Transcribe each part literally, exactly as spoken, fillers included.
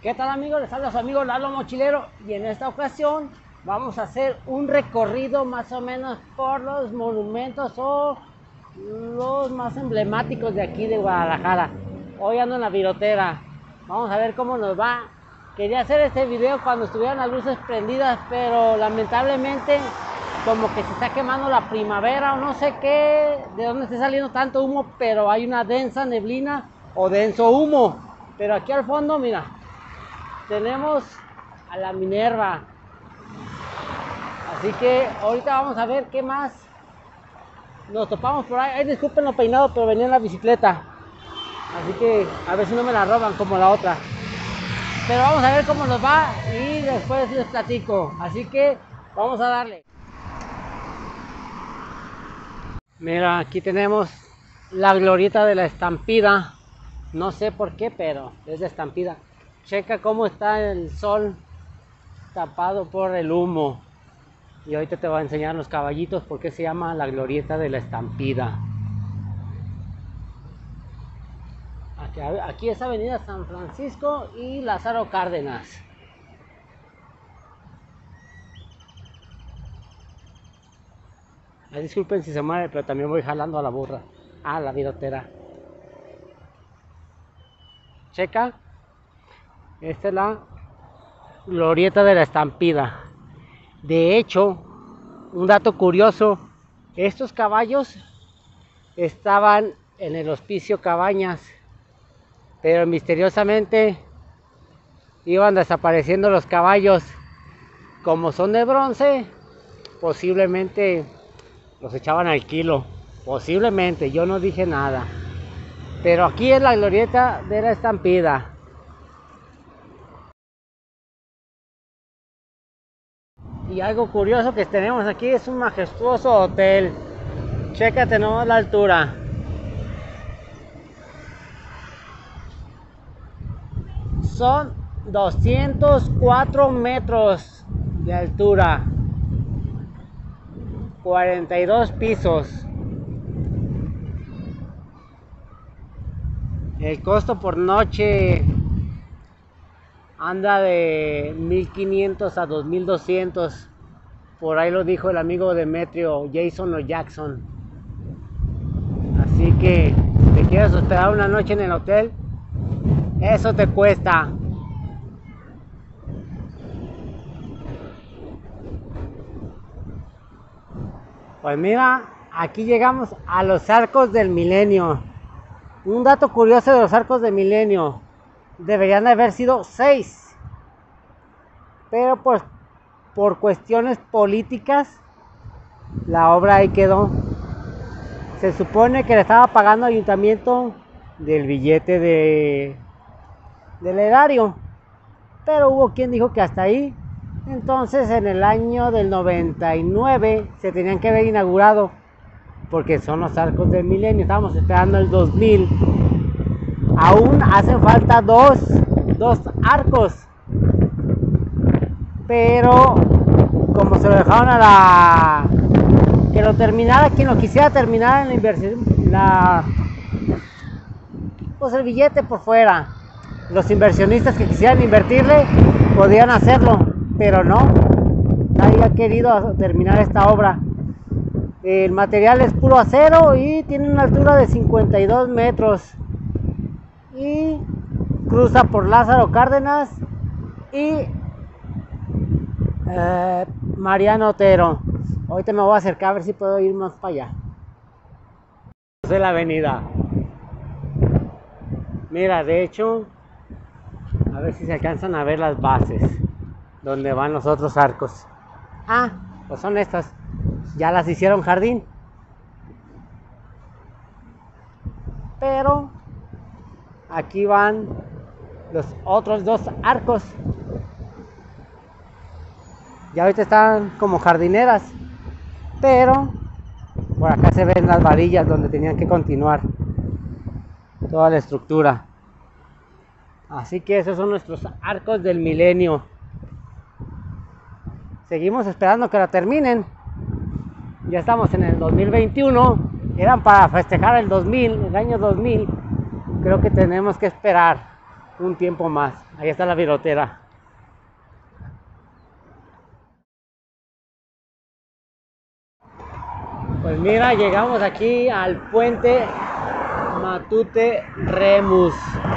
¿Qué tal, amigos? Les habla su amigo Lalo Mochilero y en esta ocasión vamos a hacer un recorrido más o menos por los monumentos o los más emblemáticos de aquí de Guadalajara. Hoy ando en la virotera, vamos a ver cómo nos va. Quería hacer este video cuando estuvieran las luces prendidas, pero lamentablemente como que se está quemando la primavera o no sé qué, de dónde está saliendo tanto humo, pero hay una densa neblina o denso humo. Pero aquí al fondo, mira, tenemos a la Minerva. Así que ahorita vamos a ver qué más nos topamos por ahí. Ay, disculpen lo peinado, pero venía en la bicicleta. Así que a ver si no me la roban como la otra. Pero vamos a ver cómo nos va y después les platico. Así que vamos a darle. Mira, aquí tenemos la glorieta de la Estampida. No sé por qué, pero es de Estampida. Checa cómo está el sol tapado por el humo. Y ahorita te voy a enseñar los caballitos por qué se llama la glorieta de la Estampida. Aquí, aquí es Avenida San Francisco y Lázaro Cárdenas. Ay, disculpen si se mueve, pero también voy jalando a la burra. A la virotera. Checa. Esta es la glorieta de la Estampida. De hecho, un dato curioso, estos caballos estaban en el Hospicio Cabañas, pero misteriosamente iban desapareciendo los caballos. Como son de bronce, posiblemente los echaban al kilo. Posiblemente, yo no dije nada. Pero aquí es la glorieta de la Estampida. Y algo curioso que tenemos aquí es un majestuoso hotel. Chécate nomás la altura. Son doscientos cuatro metros de altura. cuarenta y dos pisos. El costo por noche anda de mil quinientos a dos mil doscientos. Por ahí lo dijo el amigo Demetrio, Jason o Jackson. Así que si te quieres hospedar una noche en el hotel, eso te cuesta. Pues mira, aquí llegamos a los Arcos del Milenio. Un dato curioso de los Arcos del Milenio: deberían de haber sido seis, pero pues por cuestiones políticas la obra ahí quedó. Se supone que le estaba pagando al ayuntamiento del billete de del erario, pero hubo quien dijo que hasta ahí. Entonces en el año del noventa y nueve se tenían que haber inaugurado, porque son los Arcos del Milenio. Estábamos esperando el dos mil. Aún hacen falta dos, dos arcos, pero como se lo dejaron a la que lo terminara quien lo quisiera terminar en la inversión, la pues el billete por fuera, los inversionistas que quisieran invertirle podían hacerlo, pero no, nadie ha querido terminar esta obra. El material es puro acero y tiene una altura de cincuenta y dos metros y cruza por Lázaro Cárdenas y eh, Mariano Otero. Ahorita me voy a acercar a ver si puedo ir más para allá. De la avenida. Mira, de hecho, a ver si se alcanzan a ver las bases donde van los otros arcos. Ah, pues son estas. Ya las hicieron jardín. Pero aquí van los otros dos arcos. Ya ahorita están como jardineras, pero por acá se ven las varillas donde tenían que continuar toda la estructura. Así que esos son nuestros Arcos del Milenio. Seguimos esperando que la terminen. Ya estamos en el dos mil veintiuno. Eran para festejar el dos mil, el año dos mil. Creo que tenemos que esperar. un tiempo más. Ahí está la virotera. Pues mira, llegamos aquí al puente Matute Remus.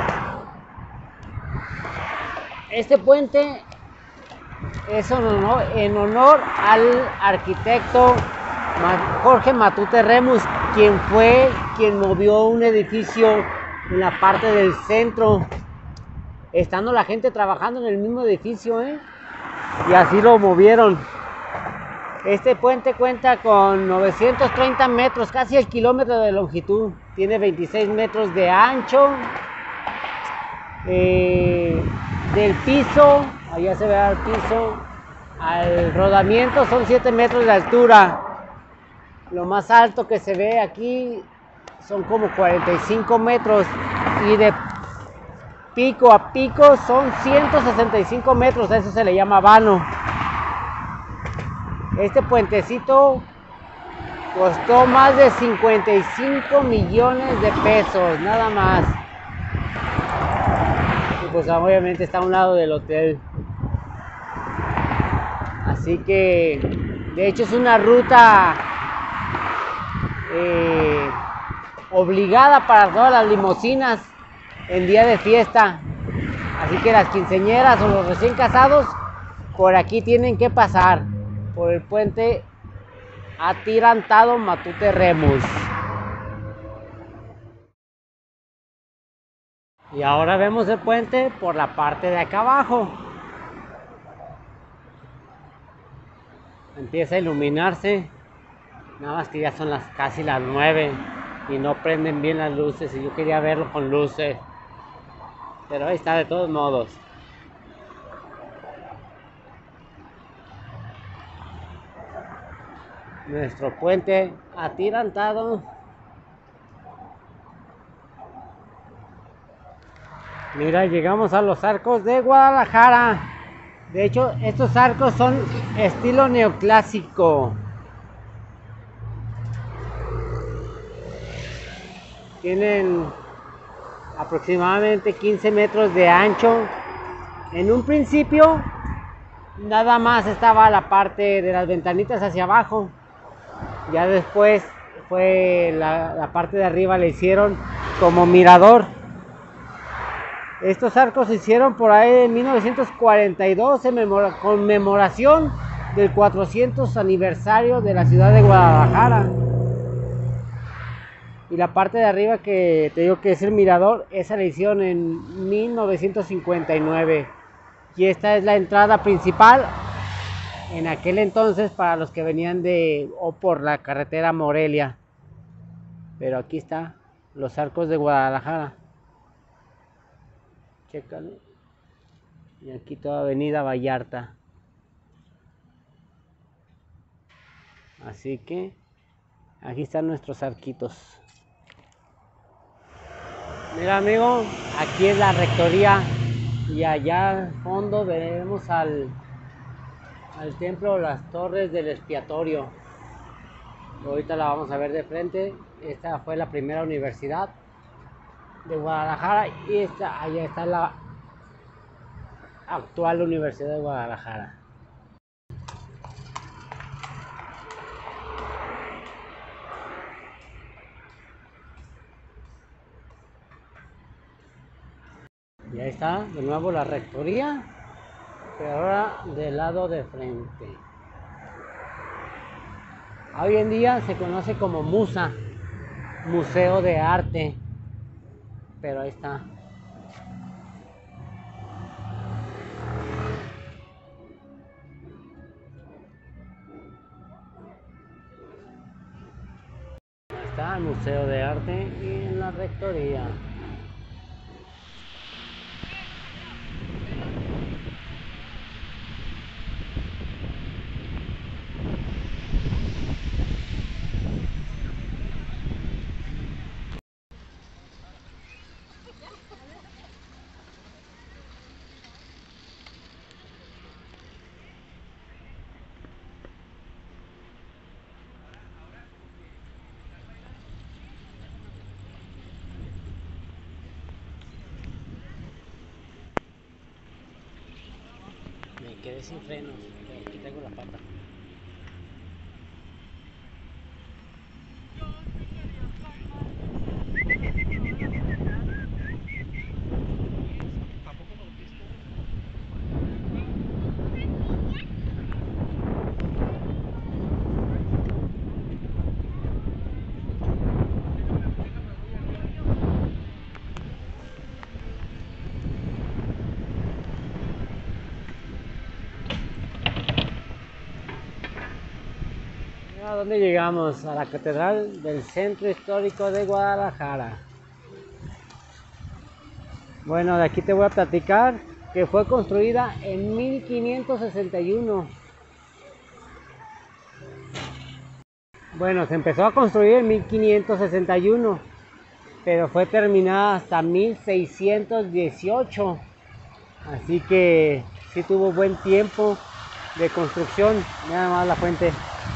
Este puente es en honor, en honor al arquitecto Jorge Matute Remus, quien fue quien movió un edificio en la parte del centro, estando la gente trabajando en el mismo edificio, ¿eh? Y así lo movieron. Este puente cuenta con novecientos treinta metros, casi el kilómetro de longitud. Tiene veintiséis metros de ancho. Eh, del piso, allá se ve al piso, al rodamiento son siete metros de altura. Lo más alto que se ve aquí son como cuarenta y cinco metros. Y de pico a pico son ciento sesenta y cinco metros. A eso se le llama vano. Este puentecito costó más de cincuenta y cinco millones de pesos, nada más. Y pues obviamente está a un lado del hotel. Así que, de hecho, es una ruta eh, obligada para todas las limusinas en día de fiesta. Así que las quinceañeras o los recién casados por aquí tienen que pasar por el puente atirantado Matute Remus. Y ahora vemos el puente por la parte de acá abajo. Empieza a iluminarse. Nada más que ya son las casi las nueve y no prenden bien las luces, y yo quería verlo con luces, pero ahí está de todos modos. Nuestro puente atirantado. Mira, llegamos a los arcos de Guadalajara. De hecho, estos arcos son estilo neoclásico. Tienen aproximadamente quince metros de ancho. En un principio, nada más estaba la parte de las ventanitas hacia abajo. Ya después fue la, la parte de arriba, le hicieron como mirador. Estos arcos se hicieron por ahí en mil novecientos cuarenta y dos en conmemoración del cuatrocientos aniversario de la ciudad de Guadalajara. Y la parte de arriba que te digo que es el mirador, esa la hicieron en mil novecientos cincuenta y nueve. Y esta es la entrada principal en aquel entonces para los que venían de o por la carretera Morelia. Pero aquí está los arcos de Guadalajara. Chécale. Y aquí toda Avenida Vallarta. Así que aquí están nuestros arquitos. Mira, amigo, aquí es la rectoría y allá al fondo vemos al, al templo Las Torres del Expiatorio. Ahorita la vamos a ver de frente. Esta fue la primera universidad de Guadalajara y esta, allá está la actual Universidad de Guadalajara. Y ahí está de nuevo la rectoría, pero ahora del lado de frente. Hoy en día se conoce como MUSA, Museo de Arte, pero ahí está. Ahí está el Museo de Arte y en la rectoría. quedé sin frenos, pero aquí traigo la pata. ¿A dónde llegamos? A la Catedral del Centro Histórico de Guadalajara. Bueno, de aquí te voy a platicar que fue construida en mil quinientos sesenta y uno. Bueno, se empezó a construir en mil quinientos sesenta y uno, pero fue terminada hasta mil seiscientos dieciocho. Así que sí tuvo buen tiempo de construcción. Nada más la fuente.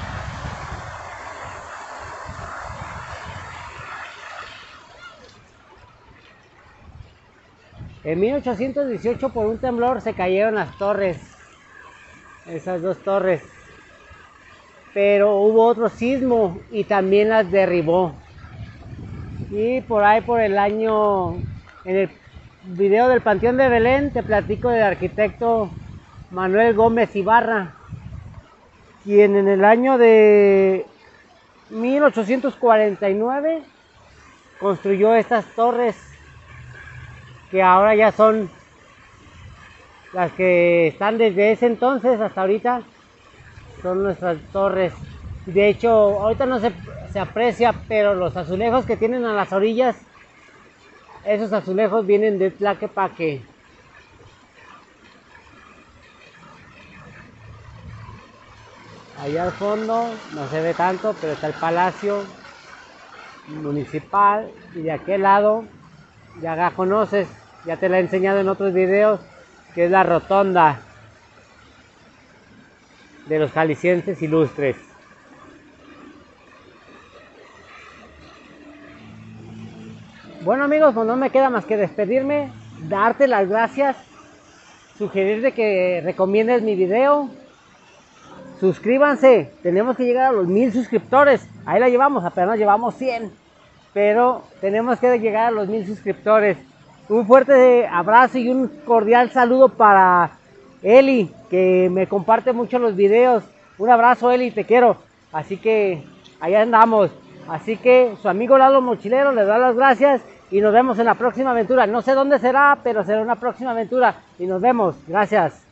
En mil ochocientos dieciocho, por un temblor, se cayeron las torres, esas dos torres, pero hubo otro sismo y también las derribó. Y por ahí, por el año, en el video del Panteón de Belén, te platico del arquitecto Manuel Gómez Ibarra, quien en el año de mil ochocientos cuarenta y nueve construyó estas torres, que ahora ya son las que están desde ese entonces hasta ahorita, son nuestras torres. De hecho, ahorita no se, se aprecia, pero los azulejos que tienen a las orillas, esos azulejos vienen de Tlaquepaque. Allá al fondo no se ve tanto, pero está el Palacio Municipal, y de aquel lado ya la conoces, ya te la he enseñado en otros videos, que es la rotonda de los jaliscienses ilustres. Bueno amigos, pues no me queda más que despedirme, darte las gracias, sugerirte que recomiendes mi video, suscríbanse, tenemos que llegar a los mil suscriptores, ahí la llevamos, apenas llevamos cien, pero tenemos que llegar a los mil suscriptores. Un fuerte abrazo y un cordial saludo para Eli, que me comparte mucho los videos. Un abrazo, Eli, te quiero. Así que allá andamos. Así que su amigo Lalo Mochilero les da las gracias y nos vemos en la próxima aventura. No sé dónde será, pero será una próxima aventura y nos vemos. Gracias.